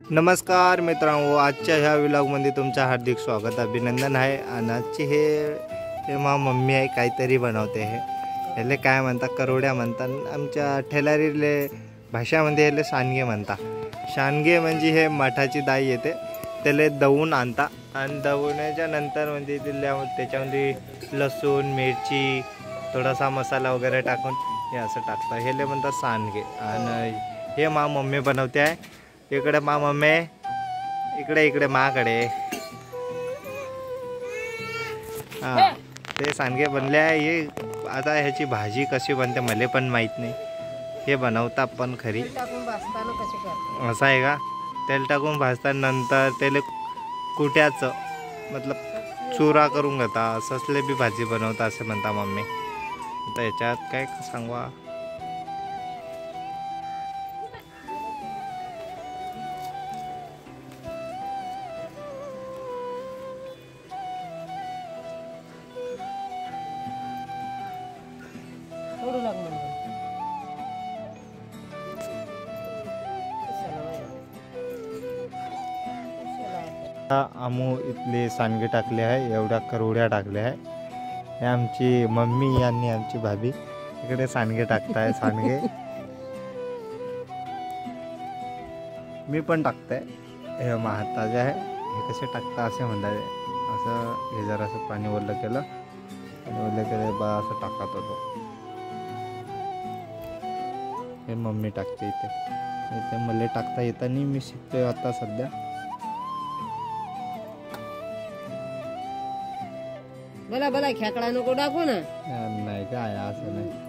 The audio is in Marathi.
नमस्कार मित्रांनो, आजच्या ह्या व्लॉगमध्ये तुमचं हार्दिक स्वागत अभिनंदन आहे। आणि आजची हे मम्मी आहे काहीतरी बनवते आहे। ह्याले काय म्हणतात, करोड्या म्हणतात। आमच्या ठेलारीले भाषामध्ये ह्याले सांडगे म्हणतात। सांडगे म्हणजे हे मठाची डाळ येते, त्याला दवून आणता आणि दवण्याच्या नंतर म्हणजे त्याच्यामध्ये लसूण मिरची थोडासा मसाला वगैरे टाकून हे असं टाकतं, ह्याले म्हणतात सांडगे। आणि हे मम्मी बनवते आहे। इकडे मम्मी, इकडे माकडे हां ते सांडगे बनले आहे। हे आता ह्याची भाजी कशी बनते मला पण माहीत नाही, हे बनवता पण खरी असं आहे का। तेल टाकून भाजतानंतर त्याला कुट्याचं मतलब चुरा करून घेता, असले बी भाजी बनवता असं म्हणता मम्मी। आता याच्यात काय सांगवा, आमू इथले सांडगे टाकले आहे, एवढ्या करोड्या टाकल्या आहे। हे आमची मम्मी आणि आमची भाभी इकडे सांडगे टाकताय। सांडगे मी पण टाकताय, हे महाताजे आहे। हे कसे टाकता असे म्हणतात, असं हे जरासं पाणी ओलं केलं आणि ओलं केलं बा असं टाकत होतो। हे मम्मी टाकते इथे मला टाकता येतं नाही, मी शिकतोय आता सध्या। बोला खेकडा नको टाकू ना, नाही काय असं नाही।